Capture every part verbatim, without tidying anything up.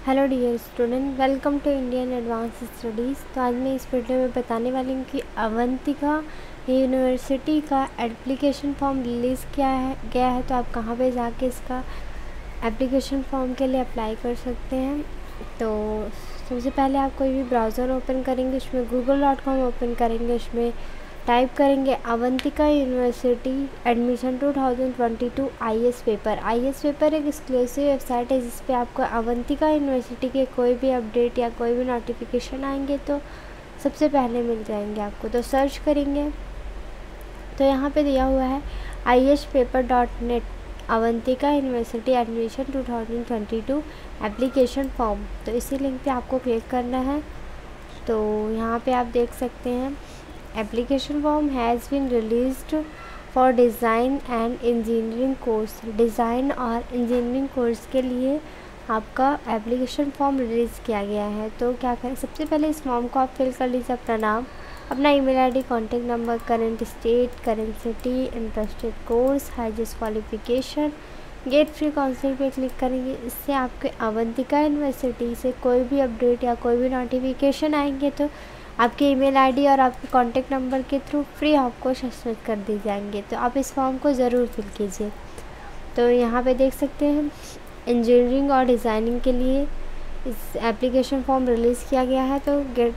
Hello dear student, welcome to Indian advance studies. तो आज मैं इस वीडियो में बताने वाली हूँ कि अवंतिका यूनिवर्सिटी का एप्लीकेशन फॉर्म रिलीज़ किया है गया है। तो आप कहाँ पे जाके इसका एप्लीकेशन फॉर्म के लिए अप्लाई कर सकते हैं। तो सबसे पहले आप कोई भी ब्राउज़र ओपन करेंगे, उसमें गूगल डॉट कॉम ओपन करेंगे, उसमें टाइप करेंगे Avantika university admission two thousand twenty two I S paper. I S paper एक एक्सक्लूसिव वेबसाइट है जिस पे आपको अवंतिका यूनिवर्सिटी के कोई भी अपडेट या कोई भी नोटिफिकेशन आएंगे तो सबसे पहले मिल जाएंगे आपको। तो सर्च करेंगे तो यहाँ पे दिया हुआ है I S paper dot net Avantika university admission two thousand twenty two application form. तो इसी लिंक पे आपको क्लिक करना है। तो यहाँ पे आप देख सकते हैं application form has been released for design and engineering course. Design और इंजीनियरिंग कोर्स के लिए आपका एप्लीकेशन फॉर्म रिलीज़ किया गया है। तो क्या करें, सबसे पहले इस फॉर्म को आप फिल कर लीजिए। अपना नाम, अपना email ID, contact number, current state, current city, interested course, highest qualification, get free counselling पे क्लिक करेंगे। इससे आपके अवंतिका यूनिवर्सिटी से कोई भी अपडेट या कोई भी नोटिफिकेशन आएंगे तो आपके ईमेल आईडी और आपके कॉन्टैक्ट नंबर के थ्रू फ्री आपको सबमिट कर दिए जाएंगे। तो आप इस फॉर्म को ज़रूर फिल कीजिए। तो यहाँ पे देख सकते हैं इंजीनियरिंग और डिज़ाइनिंग के लिए इस एप्लीकेशन फॉर्म रिलीज़ किया गया है। तो गेट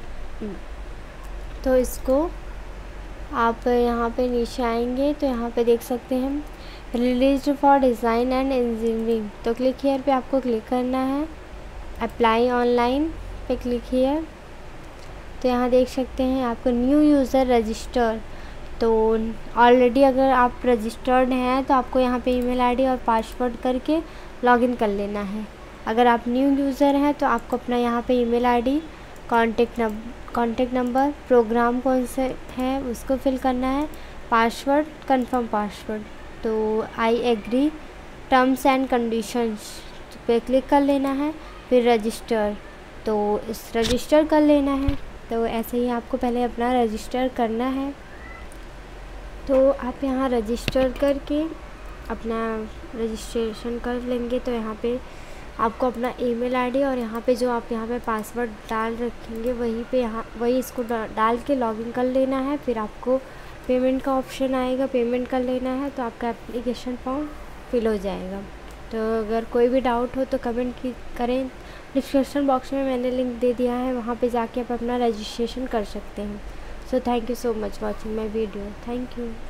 तो इसको आप यहाँ पे नीचे आएंगे तो यहाँ पे देख सकते हैं released for design and engineering. तो क्लिक हियर पे आपको क्लिक करना है। अप्लाई ऑनलाइन पे क्लिक हियर। तो यहाँ देख सकते हैं आपको न्यू यूज़र रजिस्टर। तो ऑलरेडी अगर आप रजिस्टर्ड हैं तो आपको यहाँ पे ईमेल आईडी और पासवर्ड करके लॉगिन कर लेना है। अगर आप न्यू यूज़र हैं तो आपको अपना यहाँ पे email ID, contact number contact number program कौन से है उसको फिल करना है, पासवर्ड कंफर्म पासवर्ड। तो I agree terms and conditions पे क्लिक कर लेना है, फिर रजिस्टर। तो इस रजिस्टर कर लेना है। तो ऐसे ही आपको पहले अपना रजिस्टर करना है। तो आप यहाँ रजिस्टर करके अपना रजिस्ट्रेशन कर लेंगे। तो यहाँ पे आपको अपना ईमेल आईडी और यहाँ पे जो आप यहाँ पे पासवर्ड डाल रखेंगे वहीं पे यहाँ वही इसको डाल के लॉगिन कर लेना है। फिर आपको पेमेंट का ऑप्शन आएगा, पेमेंट कर लेना है। तो आपका एप्लीकेशन फॉर्म फिल हो जाएगा। तो अगर कोई भी डाउट हो तो कमेंट की करें। डिस्क्रिप्शन बॉक्स में मैंने लिंक दे दिया है, वहाँ पे जाके आप अपना रजिस्ट्रेशन कर सकते हैं। So thank you so much watching my video. Thank you.